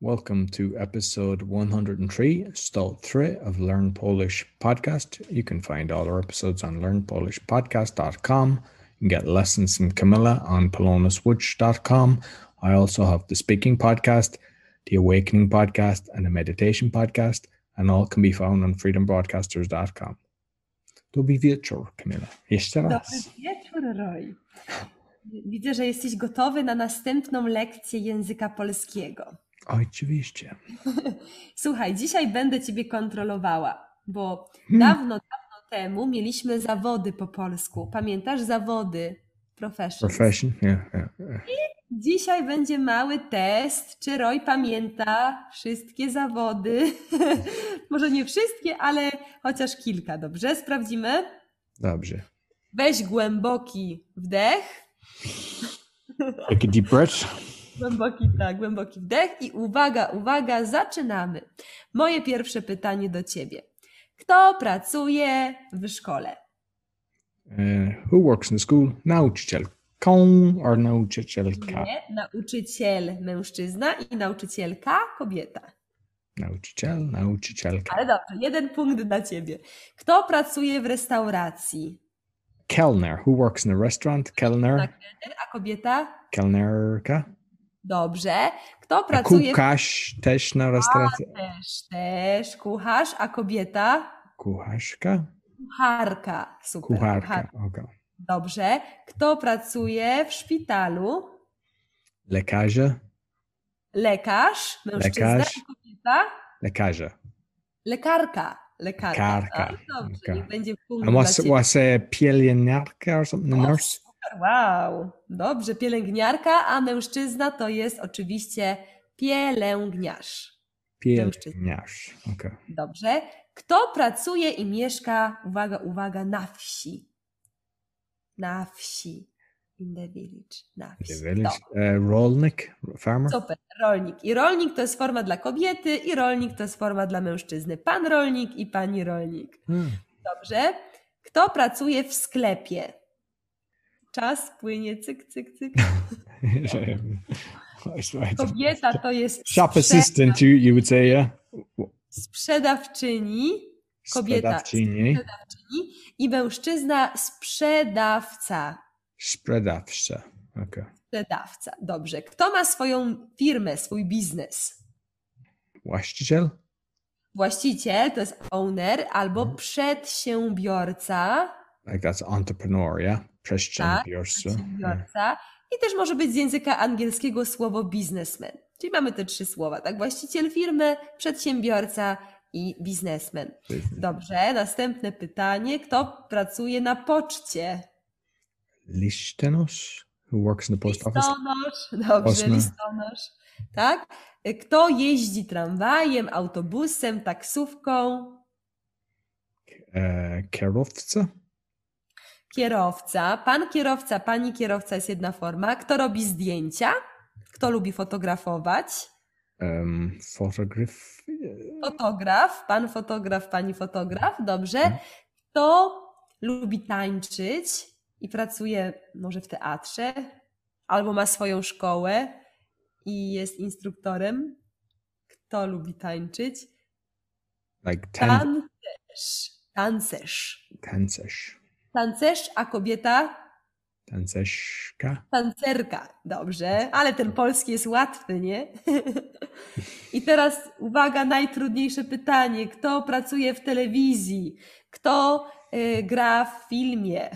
Welcome to episode 103, start 3 of Learn Polish Podcast. You can find all our episodes on learnpolishpodcast.com. You can get lessons from Camilla on polonuswitch.com. I also have the Speaking Podcast, the Awakening Podcast, and the Meditation Podcast, and all can be found on freedombroadcasters.com. Dobry wieczór, Camilla. Jeszcze raz. Dobry wieczór, Roy. Widzę, że jesteś gotowy na następną lekcję języka polskiego. Oczywiście. Słuchaj, dzisiaj będę Ciebie kontrolowała, bo dawno temu mieliśmy zawody po polsku. Pamiętasz zawody? Profession, yeah. I dzisiaj będzie mały test, czy Roy pamięta wszystkie zawody. Może nie wszystkie, ale chociaż kilka. Dobrze? Sprawdzimy? Dobrze. Weź głęboki wdech. Take a deep breath. Głęboki wdech i uwaga, zaczynamy. Moje pierwsze pytanie do Ciebie. Kto pracuje w szkole? Who works in the school? Nauczycielką or nauczycielka? Nie, nauczyciel mężczyzna i nauczycielka kobieta. Nauczyciel, nauczycielka. Ale dobrze, 1 punkt dla Ciebie. Kto pracuje w restauracji? Kellner. Who works in a restaurant? Kellner. A kobieta? Kellnerka. Dobrze. Kto pracuje Kucharz też na restauracji? Też. Kucharz, a kobieta? Kucharka. Kucharka. Super. Kucharka. Okay. Dobrze. Kto pracuje w szpitalu? Lekarze. Lekarz, mężczyzna, Lekarz. i kobieta? Lekarze. Lekarka. Lekarka. Dobrze, Okay. niech będzie punkt And dla Ciebie. what's a pielęgniarka or something? A nurse? Wow, dobrze, pielęgniarka, a mężczyzna to jest oczywiście pielęgniarz. Pielęgniarz. Okay. Dobrze. Kto pracuje i mieszka, uwaga, na wsi? Na wsi. In the village. Na wsi. The village. Rolnik, farmer. Super, rolnik. I rolnik to jest forma dla kobiety i rolnik to jest forma dla mężczyzny. Pan rolnik i pani rolnik. Dobrze. Kto pracuje w sklepie? Czas płynie, cyk. Kobieta to jest shop assistant, you would say, yeah? Sprzedawczyni. Kobieta sprzedawczyni i mężczyzna sprzedawca. Sprzedawca. Okay. Sprzedawca. Dobrze. Kto ma swoją firmę, swój biznes? Właściciel? Właściciel to jest owner albo przedsiębiorca. Like that's entrepreneur, yeah? Przedsiębiorca. Tak, przedsiębiorca. I też może być z języka angielskiego słowo businessman. Czyli mamy te 3 słowa, tak? Właściciel firmy, przedsiębiorca i biznesmen. Dobrze, następne pytanie. Kto pracuje na poczcie? Listonosz? Who works in the post office? Listonosz. Dobrze, listonosz. Tak? Kto jeździ tramwajem, autobusem, taksówką? Kierowca? Kierowca. Pan kierowca, pani kierowca jest jedna forma. Kto robi zdjęcia? Kto lubi fotografować? Fotograf. Pan fotograf, pani fotograf. Dobrze. Kto lubi tańczyć i pracuje może w teatrze? Albo ma swoją szkołę i jest instruktorem? Kto lubi tańczyć? Like Tancerz. Tancerz, a kobieta? Tancerka. Tancerka. Dobrze, ale ten polski jest łatwy, nie? I teraz uwaga, najtrudniejsze pytanie. Kto pracuje w telewizji? Kto gra w filmie?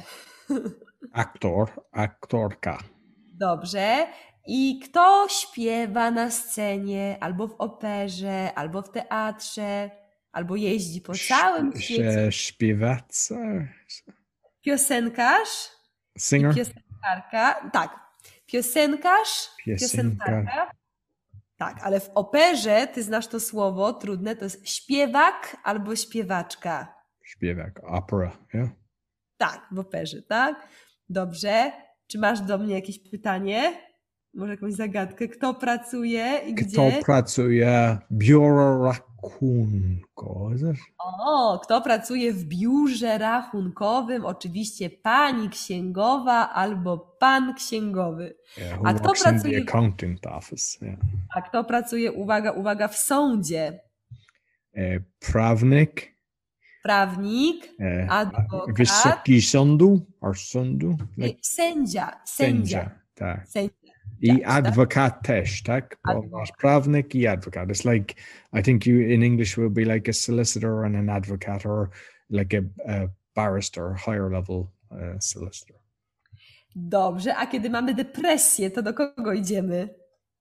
Aktorka. Dobrze. I kto śpiewa na scenie, albo w operze, albo w teatrze, albo jeździ po całym świecie? Śpiewaca. Piosenkarz. Singer. Piosenkarka. Tak. Piosenkarka. Tak, ale w operze, ty znasz to słowo, trudne, to jest śpiewak albo śpiewaczka. Śpiewak. Opera, yeah? Tak, w operze, tak? Dobrze. Czy masz do mnie jakieś pytanie? Może jakąś zagadkę? Kto pracuje i gdzie? Kto pracuje? Biurokracja. rachunko, is it? O, kto pracuje w biurze rachunkowym? Oczywiście pani księgowa albo pan księgowy. Yeah, A who kto works in the pracuje, accountant office? Yeah. a kto pracuje, uwaga, uwaga, w sądzie? Prawnik, Prawnik, adwokat, wysoki sądu, or sądu, like sędzia. tak. Sędzia. I adwokat też, tak? Bo masz prawnik i adwokat. It's like, I think you in English will be like a solicitor and an advocate, or like a barrister, higher level solicitor. Dobrze, a kiedy mamy depresję, to do kogo idziemy?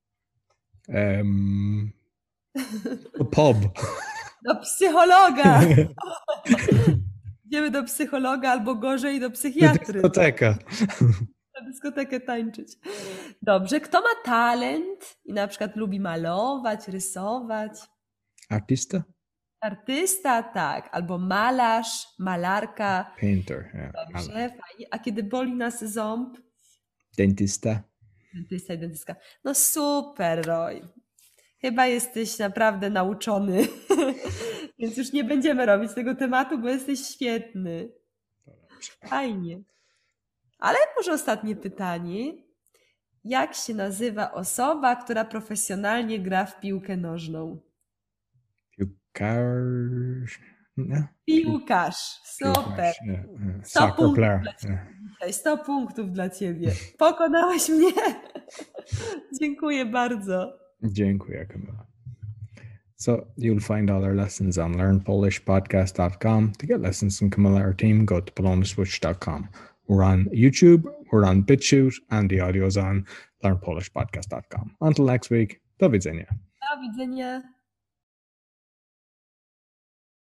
A pub. Do psychologa. Idziemy do psychologa albo gorzej do psychiatry. Dyskoteka. Na dyskotekę tańczyć. Dobrze, kto ma talent i na przykład lubi malować, rysować? Artysta? Artysta, tak. Albo malarz, malarka. Painter, yeah. Dobrze, fajnie. A kiedy boli nas ząb? Dentysta. Dentysta i dentystka. No super, Roy. Chyba jesteś naprawdę nauczony. Więc już nie będziemy robić tego tematu, bo jesteś świetny. Fajnie. Ale może ostatnie pytanie. Jak się nazywa osoba, która profesjonalnie gra w piłkę nożną? Piłkarz. No? Piłkarz. Super. Yeah. 100 Soccer punktów player. dla ciebie. 100 punktów dla ciebie. Pokonałeś mnie. Dziękuję bardzo. Dziękuję, Camilla. So you'll find all our lessons on learnpolishpodcast.com. To get lessons from Camilla or team, go to polonaswitch.com. We're on YouTube, we're on BitChute, and the audio's on learnpolishpodcast.com. Until next week, do widzenia. Do widzenia.